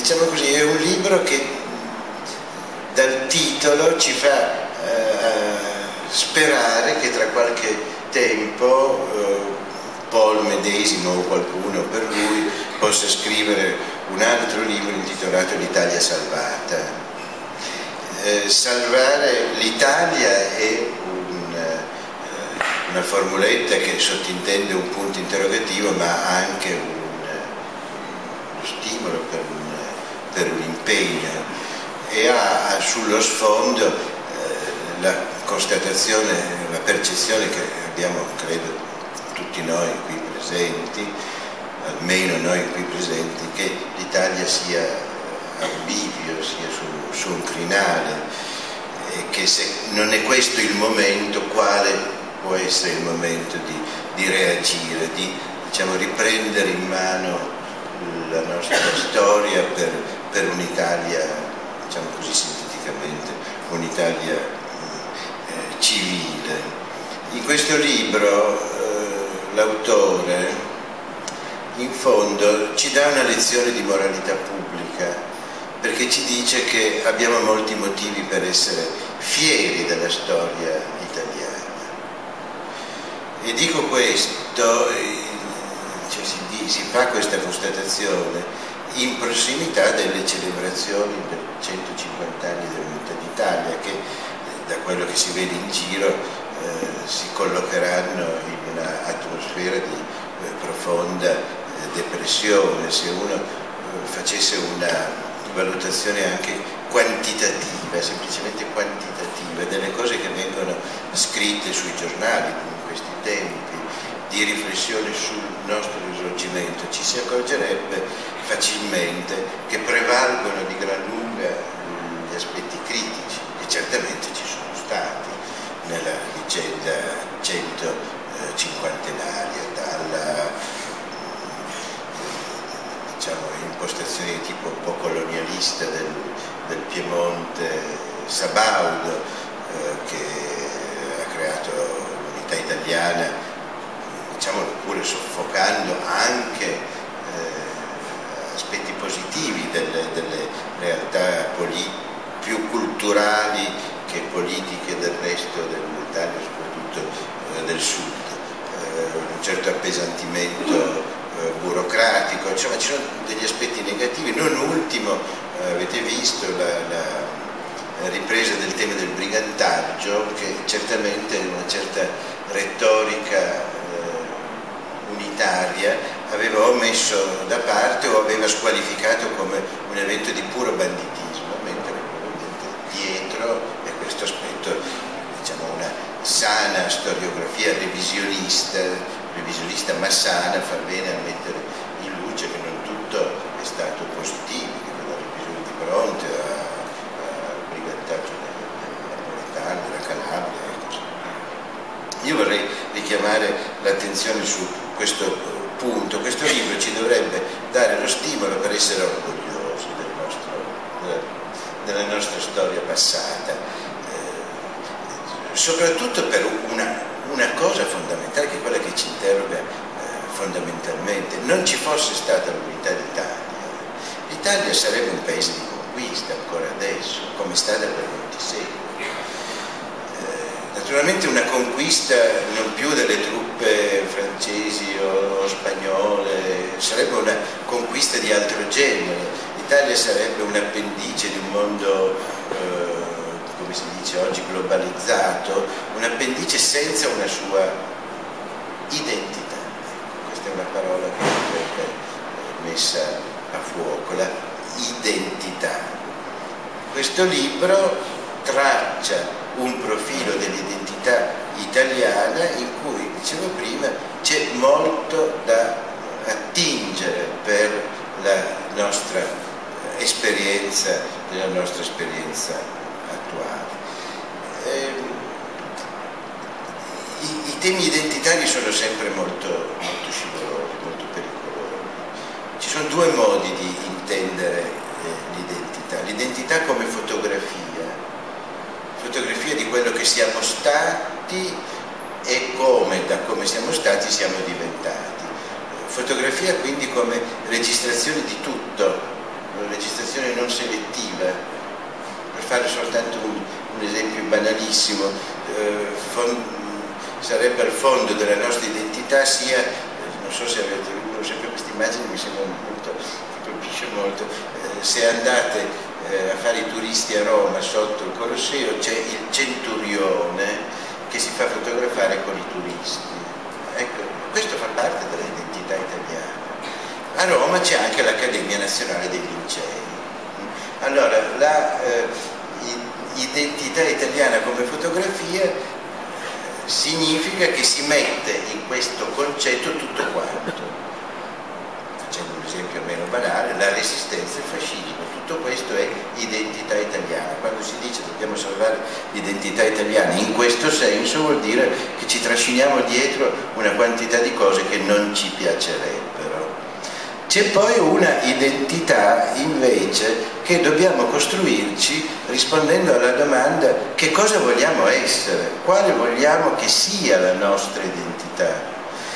diciamo così, è un libro che dal titolo ci fa sperare che tra qualche tempo Paul Medesimo o qualcuno per lui possa scrivere un altro libro intitolato L'Italia salvata. Salvare l'Italia è una formuletta che sottintende un punto interrogativo, ma anche uno stimolo per un impegno, e ha sullo sfondo la constatazione, la percezione che abbiamo, credo, tutti noi qui presenti, almeno noi qui presenti, che l'Italia sia a un bivio, sia su un crinale, e che se non è questo il momento, quale può essere il momento di reagire, di, diciamo, riprendere in mano la nostra storia per un'Italia, diciamo così sinteticamente, un'Italia civile. In questo libro l'autore in fondo ci dà una lezione di moralità pubblica, perché ci dice che abbiamo molti motivi per essere fieri della storia italiana. E dico questo, cioè si fa questa constatazione in prossimità delle celebrazioni per 150 anni dell'Unità d'Italia, che da quello che si vede in giro si collocheranno in un'atmosfera di profonda depressione. Se uno facesse una valutazione anche quantitativa, semplicemente quantitativa, delle cose che vengono scritte sui giornali in questi tempi, di riflessione sul nostro risorgimento, ci si accorgerebbe facilmente che prevalgono di gran lunga gli aspetti critici, che certamente ci sono stati nella vicenda 150enaria, dalla impostazione di tipo un po' colonialista del Piemonte sabaudo, che ha creato l'unità italiana, diciamo, pure soffocando anche aspetti positivi delle realtà più culturali che politiche del resto dell'Italia, soprattutto del sud, un certo appesantimento burocratico, insomma ci sono degli aspetti negativi. Non ultimo, avete visto la ripresa del tema del brigantaggio, che certamente una certa retorica unitaria aveva o messo da parte o aveva squalificato come un evento di puro banditismo, mentre probabilmente dietro è questo aspetto, diciamo, una sana storiografia revisionista ma sana, fa bene a mettere in luce che non tutto è stato positivo, che dalla revisione di Bronte al brigantaggio napoletano, della Calabria e così via. Io vorrei richiamare l'attenzione su questo punto. Questo libro ci dovrebbe dare lo stimolo per essere orgogliosi della nostra storia passata, soprattutto per una cosa fondamentale, che è quella che ci interroga fondamentalmente. Non ci fosse stata l'unità d'Italia, l'Italia sarebbe un paese di conquista ancora adesso, come è stata per molti secoli. Naturalmente una conquista non più delle truppe francesi o spagnole, sarebbe una conquista di altro genere. L'Italia sarebbe un appendice di un mondo, come si dice oggi, globalizzato, un appendice senza una sua identità. Questa è una parola che andrebbe messa a fuoco, la identità. Questo libro traccia un profilo dell'identità italiana in cui, dicevo prima, c'è molto da attingere per la nostra esperienza, attuale. I temi identitari sono sempre molto scivolosi, molto pericolosi. Ci sono due modi di intendere l'identità. L'identità come fotografia di quello che siamo stati e da come siamo stati siamo diventati. Fotografia quindi come registrazione di tutto, registrazione non selettiva. Per fare soltanto un esempio banalissimo, sarebbe al fondo della nostra identità sia, non so se avete visto sempre questa immagine, mi sembra molto, colpisce molto, se andate a fare i turisti a Roma sotto il Colosseo c'è il centurione che si fa fotografare con i turisti. Ecco, questo fa parte dell'identità italiana. A Roma c'è anche l'Accademia Nazionale dei Lincei. Allora, l'identità italiana come fotografia significa che si mette in questo concetto tutto quanto. Facendo un esempio meno banale, la resistenza al fascismo, tutto questo è identità italiana. Quando si dice dobbiamo salvare l'identità italiana in questo senso vuol dire che ci trasciniamo dietro una quantità di cose che non ci piacerebbero. C'è poi una identità invece che dobbiamo costruirci rispondendo alla domanda: che cosa vogliamo essere? Quale vogliamo che sia la nostra identità?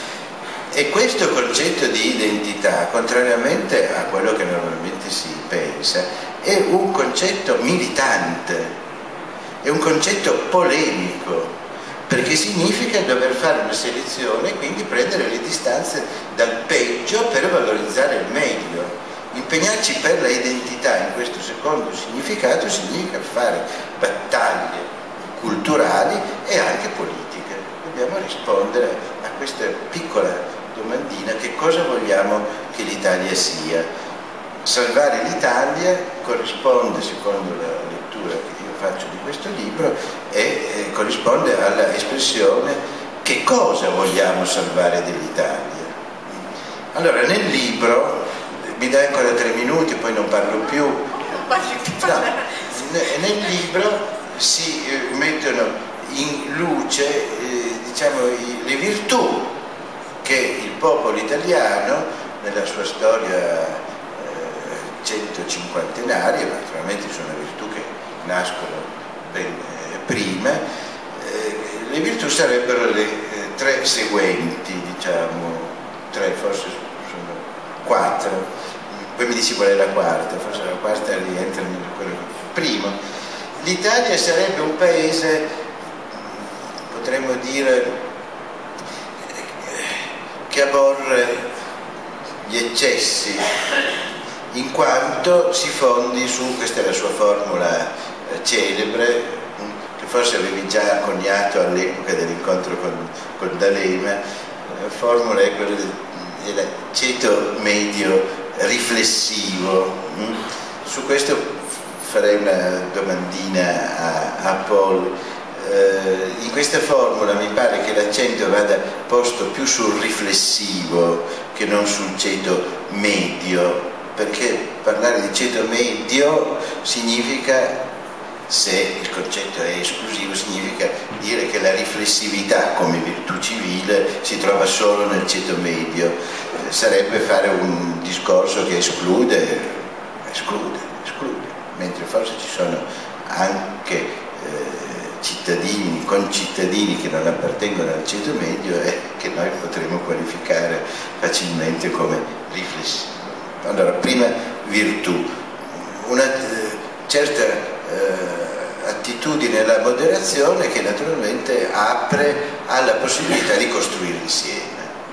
E questo concetto di identità, contrariamente a quello che normalmente si pensa, è un concetto militante, è un concetto polemico, perché significa dover fare una selezione e quindi prendere le distanze dal peggio per valorizzare il meglio. Impegnarci per la identità in questo secondo significato significa fare battaglie culturali e anche politiche. Dobbiamo rispondere a questa piccola domandina: che cosa vogliamo che l'Italia sia? Salvare l'Italia corrisponde, secondo la lettura che io faccio di questo libro, e corrisponde alla espressione: che cosa vogliamo salvare dell'Italia? Allora, nel libro, mi dai ancora 3 minuti, poi non parlo più. No, nel libro si mettono in luce diciamo, le virtù che il popolo italiano nella sua storia 150enaria, ma naturalmente sono virtù che nascono ben prima, le virtù sarebbero le 3 seguenti, diciamo, 3, forse sono 4, poi mi dici qual è la quarta, forse la quarta rientra in quello. Primo, l'Italia sarebbe un paese, potremmo dire, che aborre gli eccessi, in quanto si fondi su, questa è la sua formula celebre, che forse avevi già coniato all'epoca dell'incontro con D'Alema. La formula è quella del ceto medio riflessivo. Su questo farei una domandina a Paul. In questa formula mi pare che l'accento vada posto più sul riflessivo che non sul ceto medio, perché parlare di ceto medio significa, se il concetto è esclusivo, significa dire che la riflessività come virtù civile si trova solo nel ceto medio. Sarebbe fare un discorso che esclude, mentre forse ci sono anche cittadini, concittadini che non appartengono al ceto medio e che noi potremmo qualificare facilmente come riflessivi. Allora, prima virtù, una certa attitudine alla moderazione che naturalmente apre alla possibilità di costruire insieme.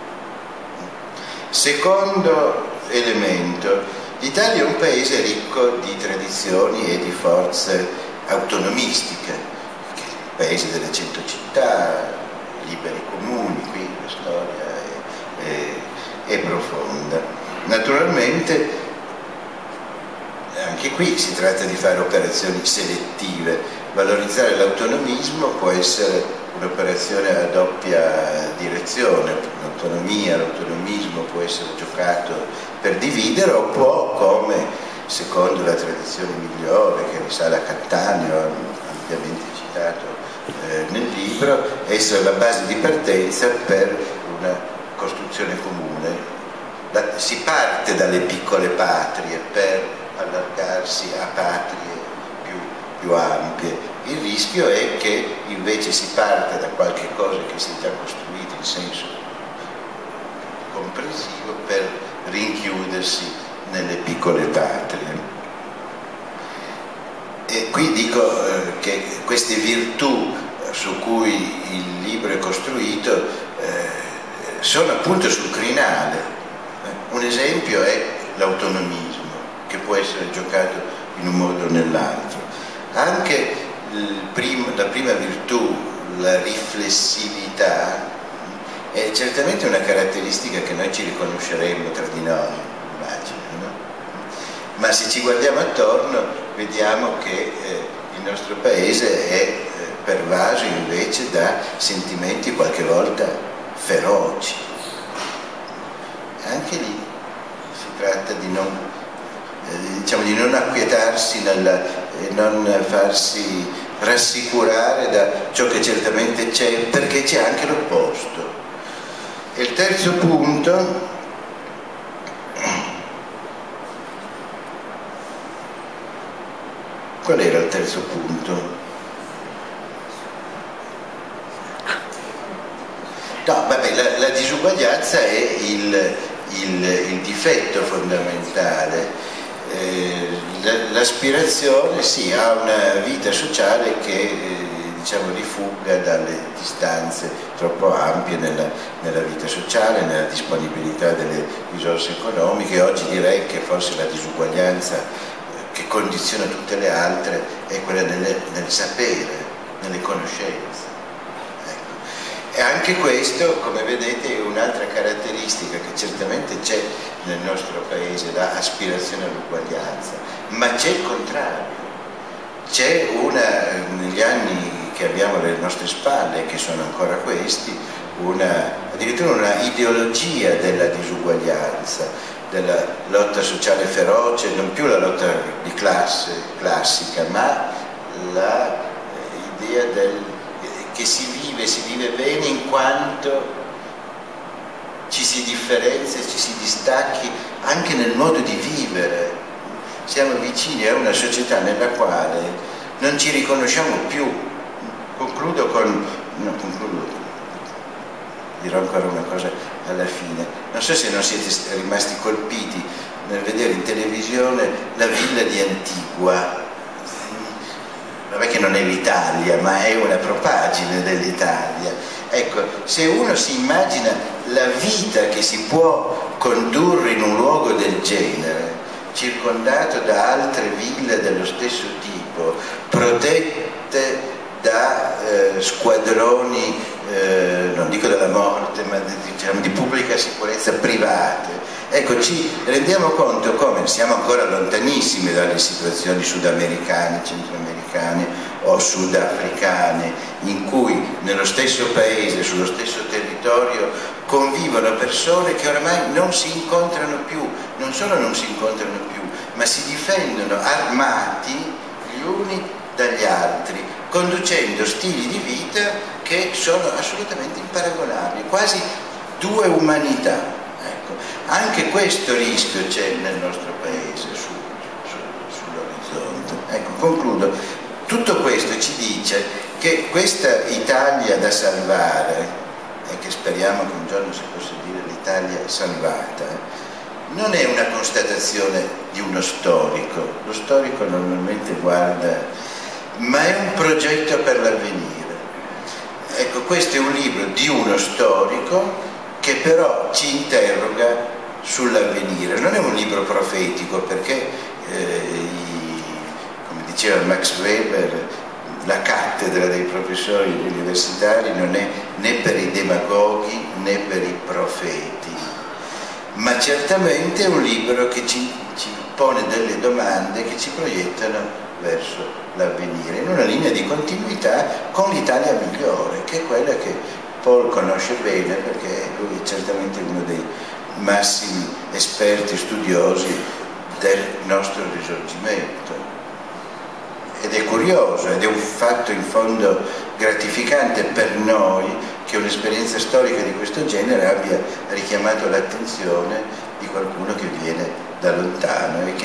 Secondo elemento, l'Italia è un paese ricco di tradizioni e di forze autonomistiche, il paese delle 100 città, liberi comuni, qui la storia è profonda. Naturalmente anche qui si tratta di fare operazioni selettive. Valorizzare l'autonomismo può essere un'operazione a doppia direzione: l'autonomismo può essere giocato per dividere, o può, come secondo la tradizione migliore che risale a Cattaneo, ampiamente citato nel libro, essere la base di partenza per una costruzione comune. Si parte dalle piccole patrie per allargarsi a patrie più ampie. Il rischio è che invece si parte da qualche cosa che si è già costruita in senso comprensivo per rinchiudersi nelle piccole patrie. qui dico che queste virtù su cui il libro è costruito sono appunto sul crinale. Un esempio è l'autonomismo, che può essere giocato in un modo o nell'altro. Anche la prima virtù, la riflessività, è certamente una caratteristica che noi ci riconosceremmo tra di noi, immagino, no? Ma se ci guardiamo attorno vediamo che il nostro paese è pervaso invece da sentimenti qualche volta feroci. Anche lì si tratta di non acquietarsi, non farsi rassicurare da ciò che certamente c'è, perché c'è anche l'opposto. E il terzo punto qual era il terzo punto? No, vabbè, la disuguaglianza è il difetto fondamentale. L'aspirazione sì, a una vita sociale che rifugga dalle distanze troppo ampie nella vita sociale, nella disponibilità delle risorse economiche. Oggi direi che forse la disuguaglianza che condiziona tutte le altre è quella nel sapere, nelle conoscenze. E anche questo, come vedete, è un'altra caratteristica che certamente c'è nel nostro paese, l'aspirazione all'uguaglianza, ma c'è il contrario. C'è negli anni che abbiamo alle nostre spalle, che sono ancora questi, addirittura una ideologia della disuguaglianza, della lotta sociale feroce, non più la lotta di classe classica, ma l'idea che si vive bene in quanto ci si differenzia, ci si distacchi anche nel modo di vivere. Siamo vicini a una società nella quale non ci riconosciamo più. Concludo, dirò ancora una cosa alla fine. Non so se non siete rimasti colpiti nel vedere in televisione la villa di Antigua. Vabbè che non è l'Italia, ma è una propagine dell'Italia. Ecco, se uno si immagina la vita che si può condurre in un luogo del genere, circondato da altre ville dello stesso tipo, protette da squadroni, non dico della morte, ma di pubblica sicurezza private. Ecco, ci rendiamo conto come siamo ancora lontanissimi dalle situazioni sudamericane, centroamericane o sudafricane, in cui nello stesso paese, sullo stesso territorio, convivono persone che oramai non si incontrano più, non solo non si incontrano più, ma si difendono armati gli uni dagli altri, conducendo stili di vita che sono assolutamente imparagonabili, quasi due umanità. Ecco, anche questo rischio c'è nel nostro paese sull'orizzonte. Ecco, concludo. Tutto questo ci dice che questa Italia da salvare, e che speriamo che un giorno si possa dire l'Italia salvata, non è una constatazione di uno storico. Lo storico normalmente guarda, ma è un progetto per l'avvenire. Ecco, questo è un libro di uno storico che però ci interroga sull'avvenire. Non è un libro profetico, perché come diceva Max Weber, la cattedra dei professori universitari non è né per i demagoghi né per i profeti, ma certamente è un libro che ci pone delle domande che ci proiettano verso l'avvenire, in una linea di continuità con l'Italia migliore, che è quella che Paul conosce bene, perché lui è certamente uno dei massimi esperti studiosi del nostro risorgimento. Ed è curioso, ed è un fatto in fondo gratificante per noi che un'esperienza storica di questo genere abbia richiamato l'attenzione di qualcuno che viene da lontano e che